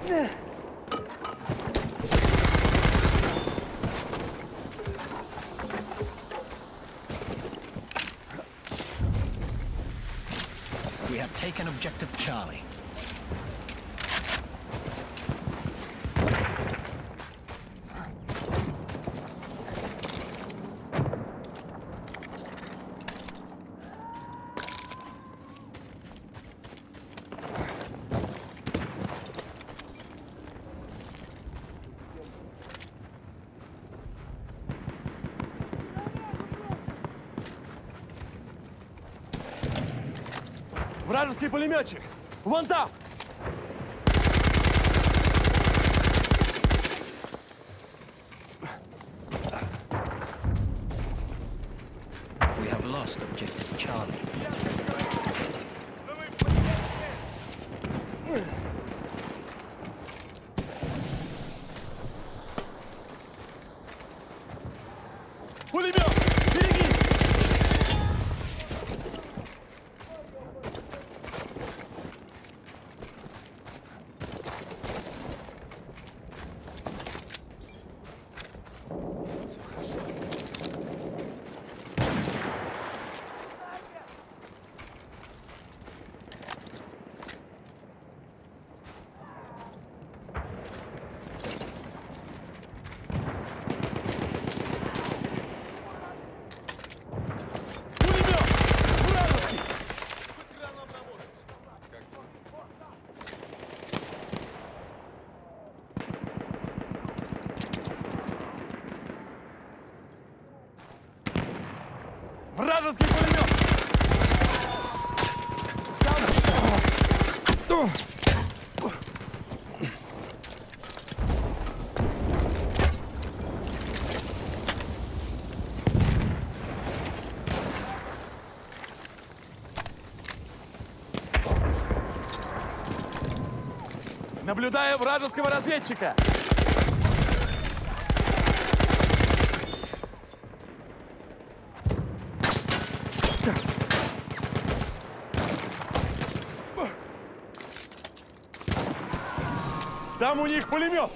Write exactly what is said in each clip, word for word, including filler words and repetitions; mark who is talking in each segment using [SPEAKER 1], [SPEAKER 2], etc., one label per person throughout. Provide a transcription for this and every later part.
[SPEAKER 1] We have taken objective Charlie.
[SPEAKER 2] Вражеский пулеметчик! Вон там!
[SPEAKER 1] We have lost objective Charlie.
[SPEAKER 2] Пулемет! Берегись! Вражеский пулемет! Наблюдаю вражеского разведчика! Там у них пулемет!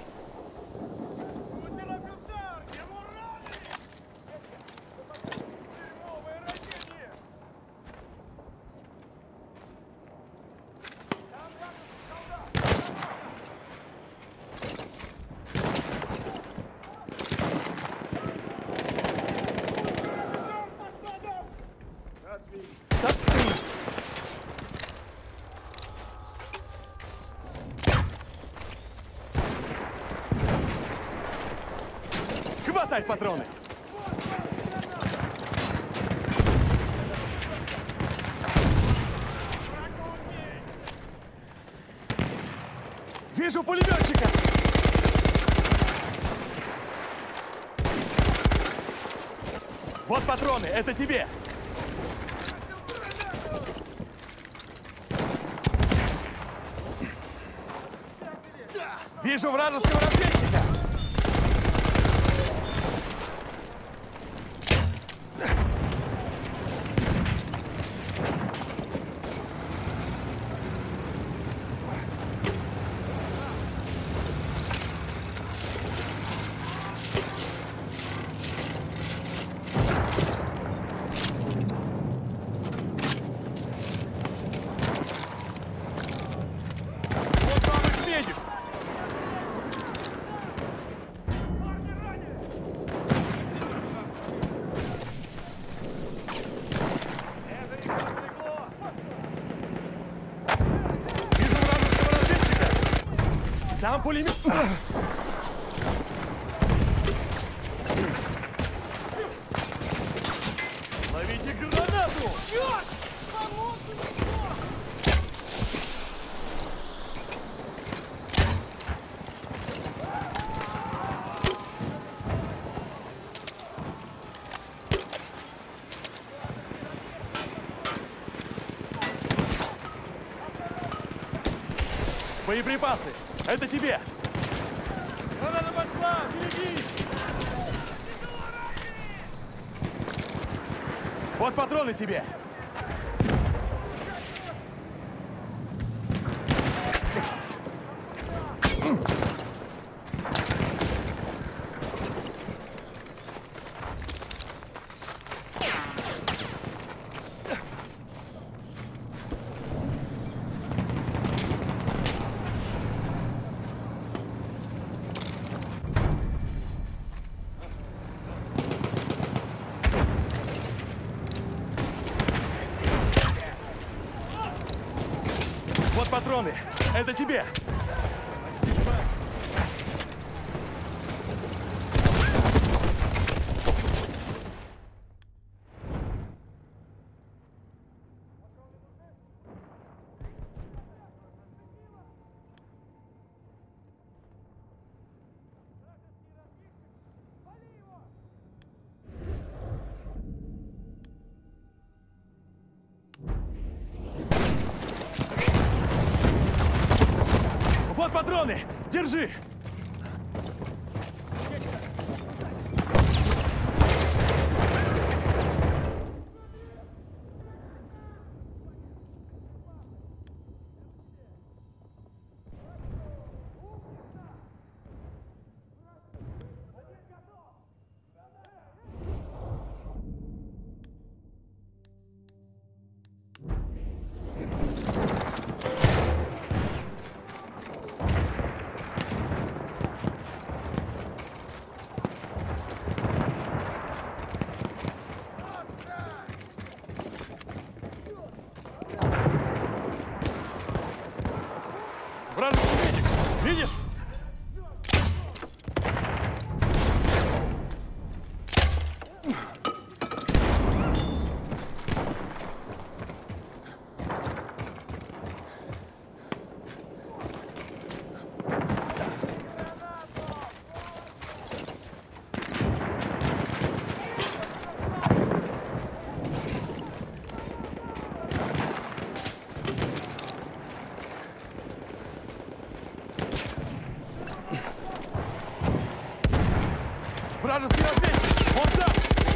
[SPEAKER 2] Хватай патроны! Вижу пулеметчика! Вот патроны, это тебе! Вижу вражеского разведчика! Там пулемет! Ловите гранату! Черт! Боеприпасы! Это тебе! Граната пошла! Берегись! Вот патроны тебе! патроны. Это тебе. Вот патроны! Держи! Вражеский медик! Видишь? Вражеский разведчик! Вон там!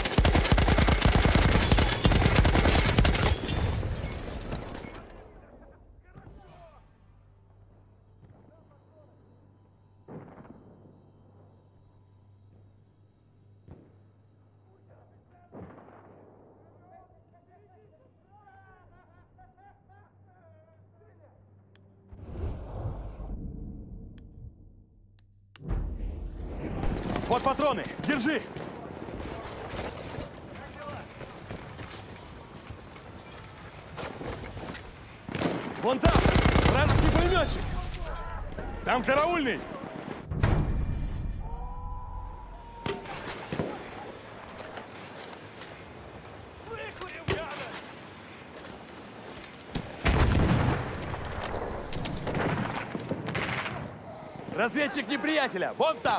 [SPEAKER 2] Вот патроны! Держи! Вон там! Вражеский пулеметчик! Там караульный! Выкурим, гада! Разведчик неприятеля! Вон там!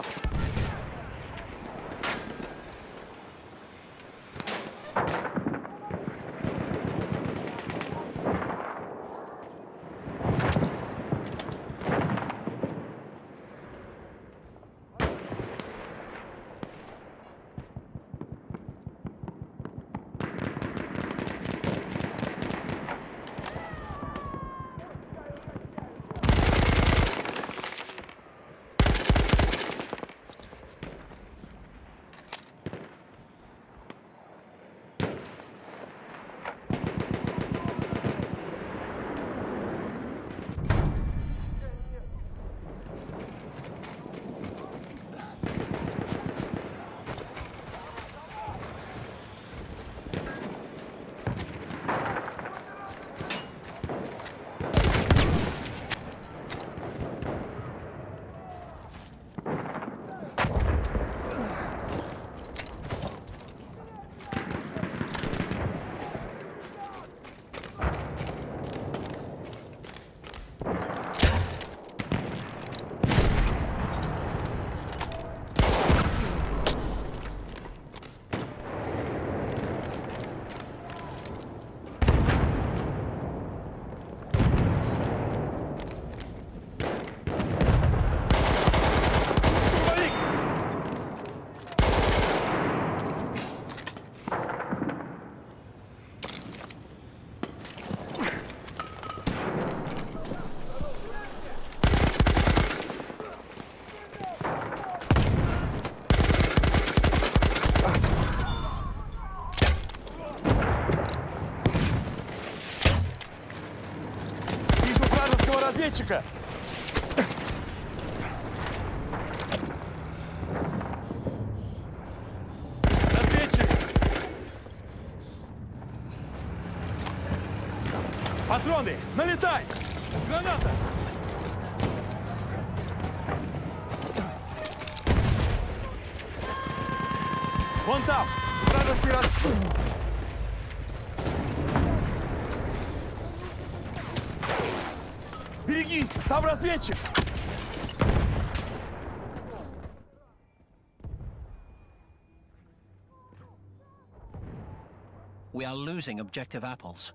[SPEAKER 2] разведчика! Разведчик! Патроны! Налетай! Граната! Вон там! Вражеский раз... Берегись! Там разведчик!
[SPEAKER 1] We are losing objective apples.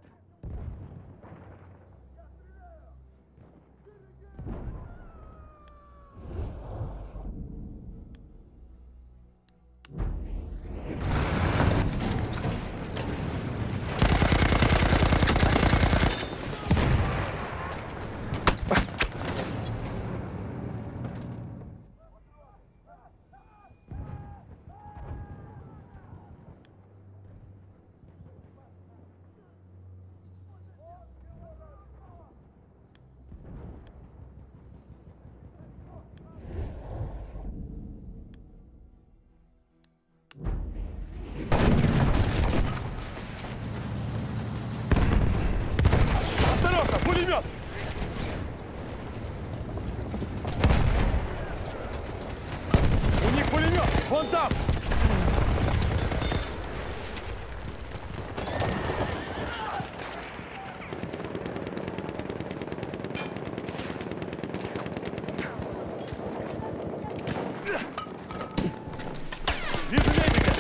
[SPEAKER 2] Осторожно, пулемет! У них пулемет! Вон там! Вижу медика!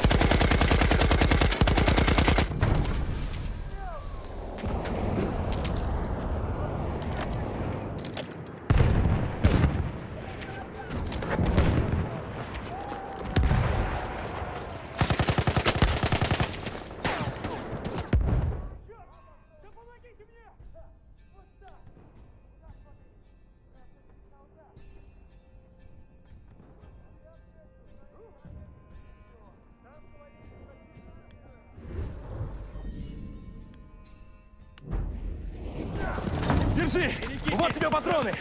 [SPEAKER 2] Держи! Вот тебе патроны!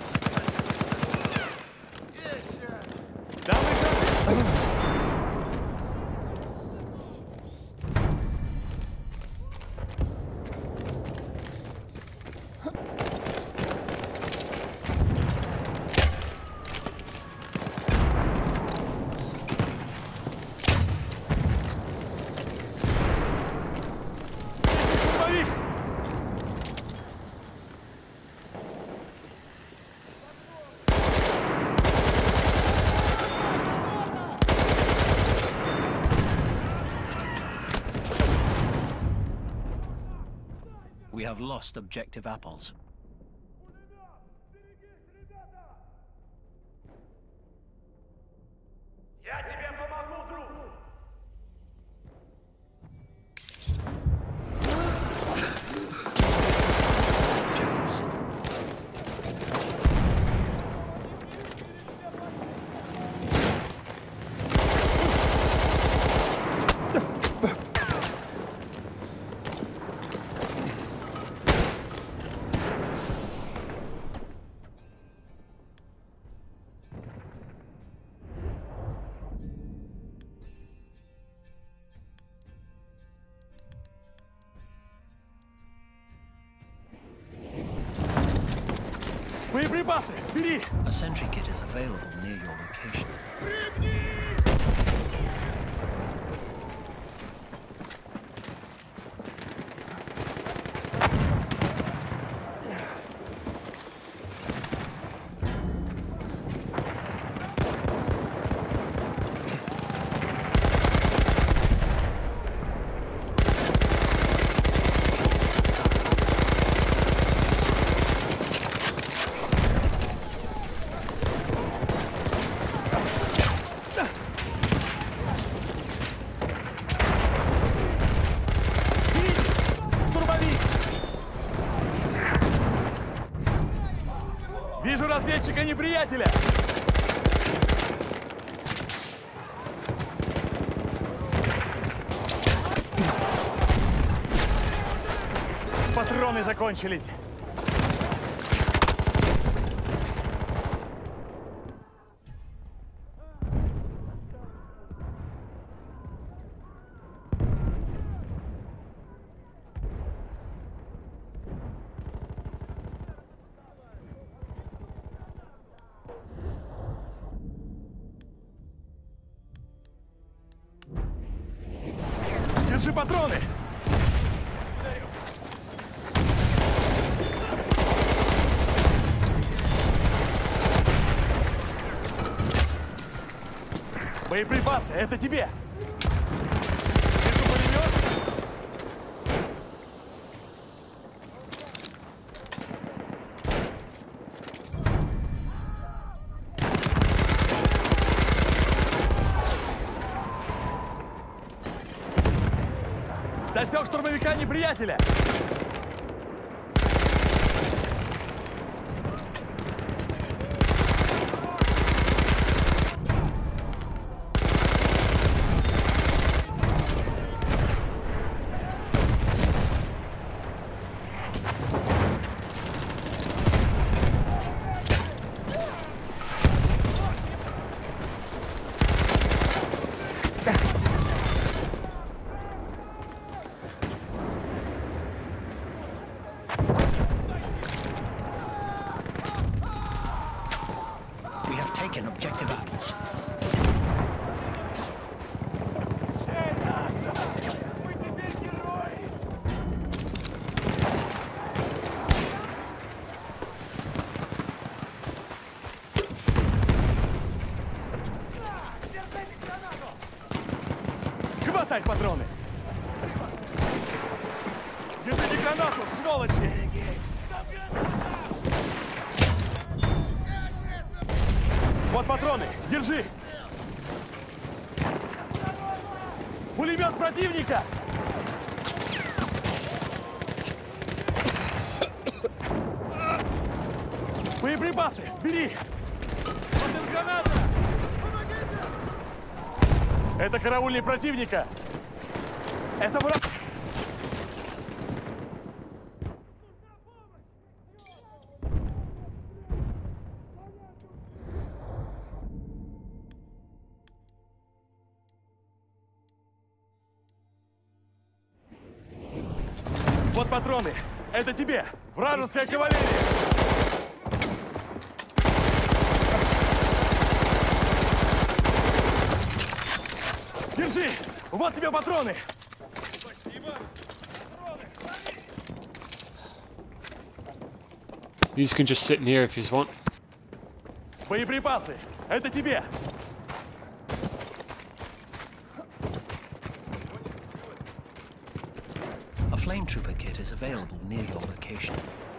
[SPEAKER 2] Давай, давай! Помих!
[SPEAKER 1] We have lost objective apples.
[SPEAKER 2] Я тебе помогу, друг!
[SPEAKER 1] Objectives.
[SPEAKER 2] Боеприпасы! Бери!
[SPEAKER 1] A sentry kit is available near your location.
[SPEAKER 2] Вижу разведчика неприятеля! Патроны закончились! патроны! Боеприпасы, это тебе! Вижу пулемет! Засек штурмовика неприятеля!
[SPEAKER 1] We have taken objective apples.
[SPEAKER 2] Мы теперь герои! Хватай патроны! Держите гранату, сволочи! Вот патроны, держи! Пулемет противника! Боеприпасы, бери! Вот граната! Это караульный противника! Это враг! Вот патроны! Это тебе! Вражеская кавалерия! Держи! Вот тебе патроны!
[SPEAKER 3] You can just sit in here if you want.
[SPEAKER 2] Боеприпасы! Это тебе!
[SPEAKER 1] A flame trooper kit is available near your location.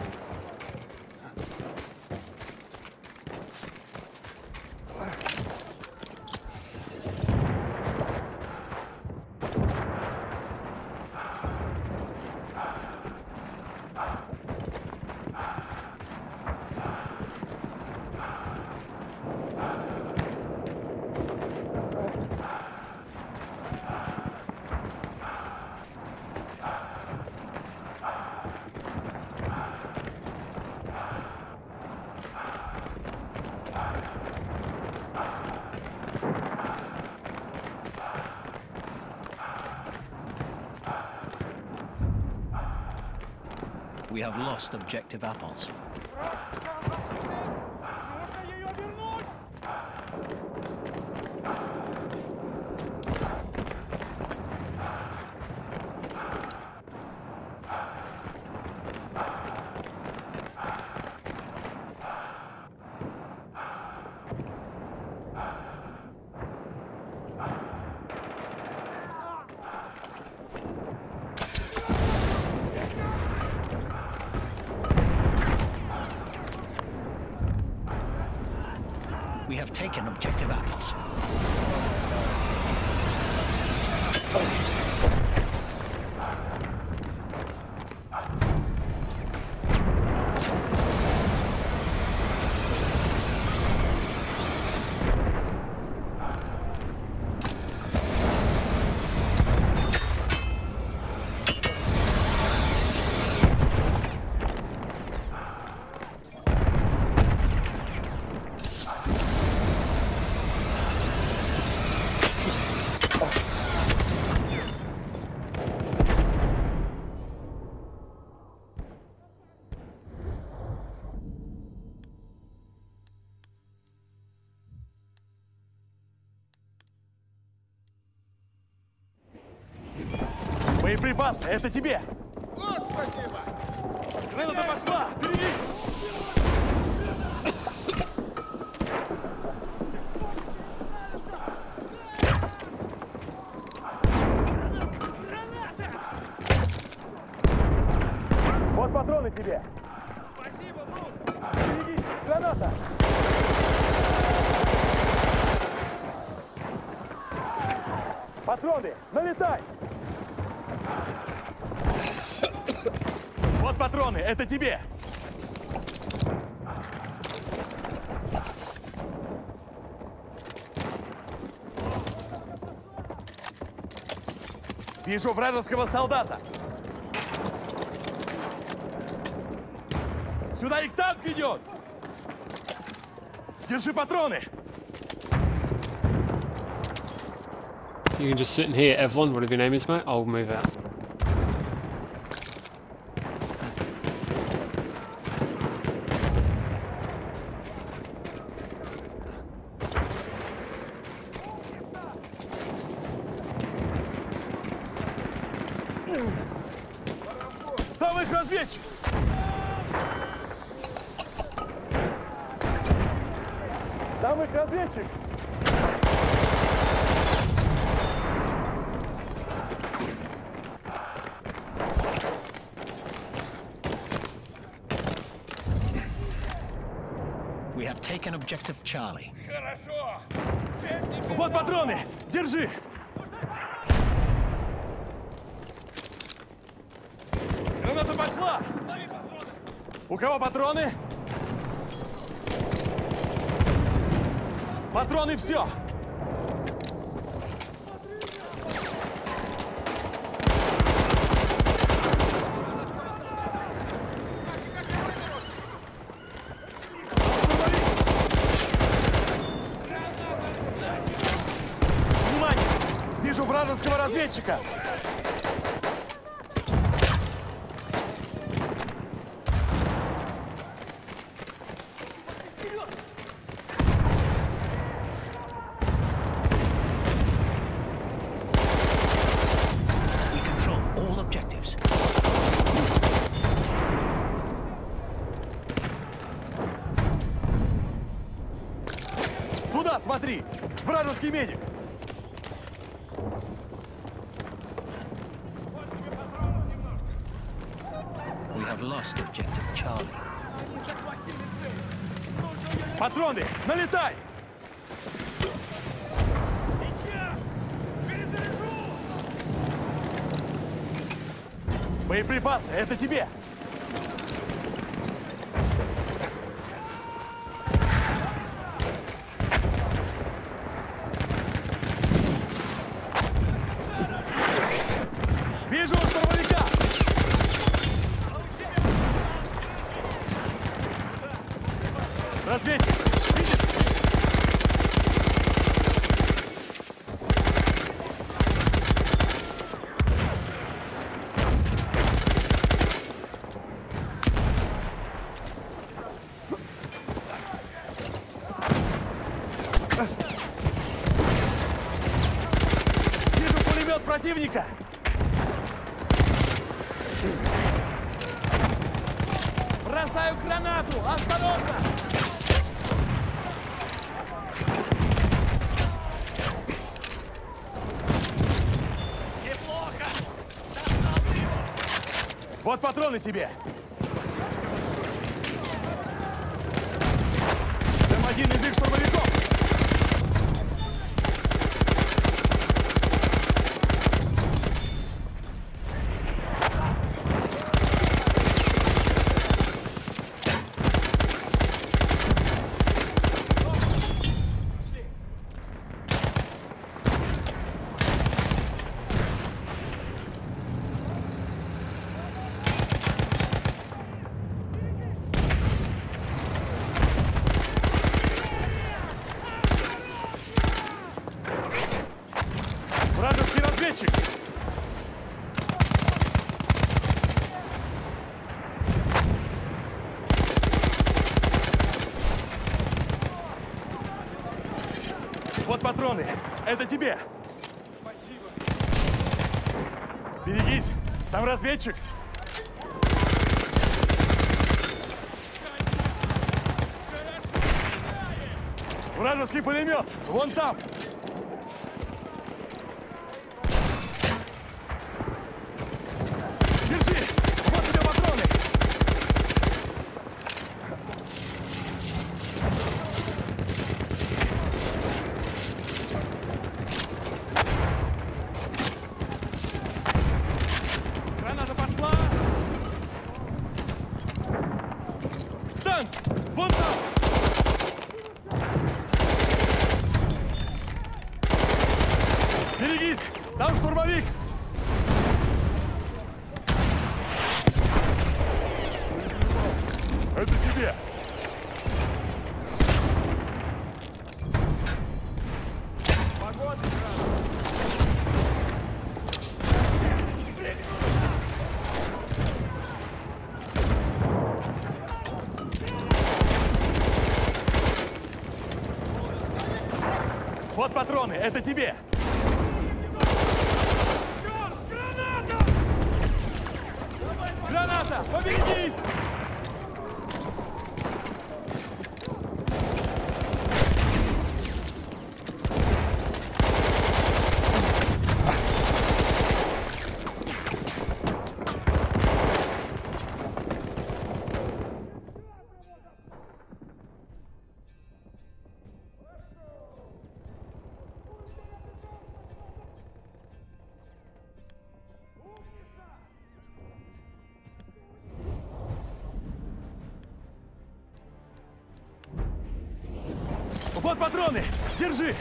[SPEAKER 1] We have lost objective apples. We have taken objective apples.
[SPEAKER 2] Боеприпасы, это тебе!
[SPEAKER 4] Вот, спасибо!
[SPEAKER 2] Граната пошла! Впереди! Вот патроны тебе!
[SPEAKER 4] Спасибо, друг!
[SPEAKER 2] Впереди! Граната! Патроны! Налетай! Вот патроны! Это тебе! Вижу вражеского солдата! Сюда их танк идет! Держи патроны!
[SPEAKER 3] You can just sit in here, Evelyn, whatever your name is, mate. I'll move out.
[SPEAKER 2] Там их разведчик! Там их разведчик!
[SPEAKER 1] We have taken objective Charlie.
[SPEAKER 4] Хорошо!
[SPEAKER 2] Вот патроны! Держи! Граната пошла! У кого патроны? Патроны все! Внимание! Вижу вражеского разведчика!
[SPEAKER 1] We control all objectives.
[SPEAKER 2] Туда смотри! Вражеский медик!
[SPEAKER 1] We have lost objective Charlie.
[SPEAKER 2] Патроны! Налетай!
[SPEAKER 4] Сейчас! Перезаряжу!
[SPEAKER 2] Боеприпасы, это тебе! Вижу штурмовика! Разведчик! Видишь? Вижу пулемет противника! Бросаю гранату! Осторожно!
[SPEAKER 4] Неплохо!
[SPEAKER 2] Вот патроны тебе! Там один из их штурмовиков! Вражеский разведчик! Вот патроны! Это тебе!
[SPEAKER 4] Спасибо!
[SPEAKER 2] Берегись! Там разведчик! Вражеский пулемет! Вон там! Держи! Вот тебе патроны! Граната пошла! Танк! Вон там! Берегись! Там штурмовик! Это тебе! Погода, вот патроны, это тебе! Граната! Поберегись! Вот патроны! Держи!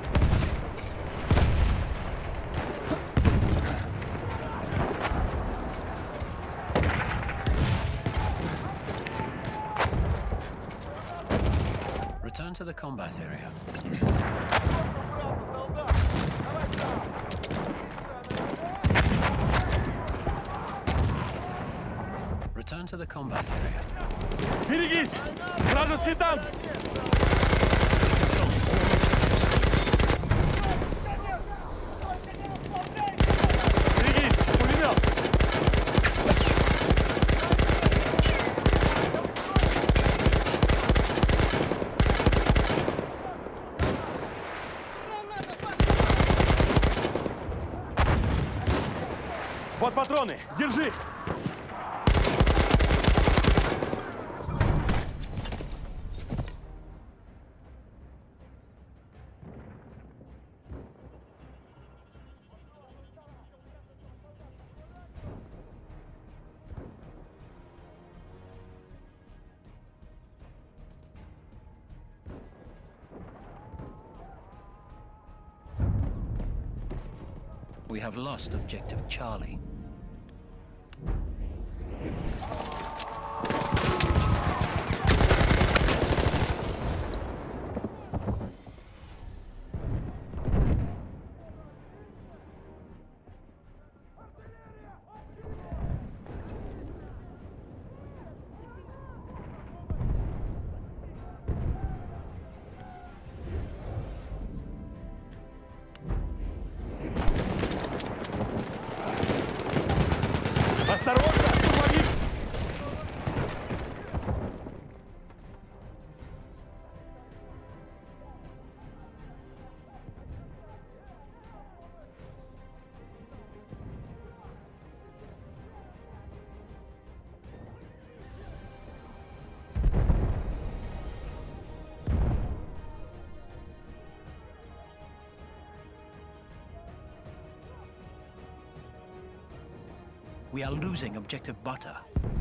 [SPEAKER 1] Return to the combat area. Return to the combat area.
[SPEAKER 2] Берегись! Вражеский танк! Берегись! Пулемет! Вот патроны! Держи!
[SPEAKER 1] We have lost objective Charlie.
[SPEAKER 2] Осторожно! Штурмовик!
[SPEAKER 1] We are losing objective butter.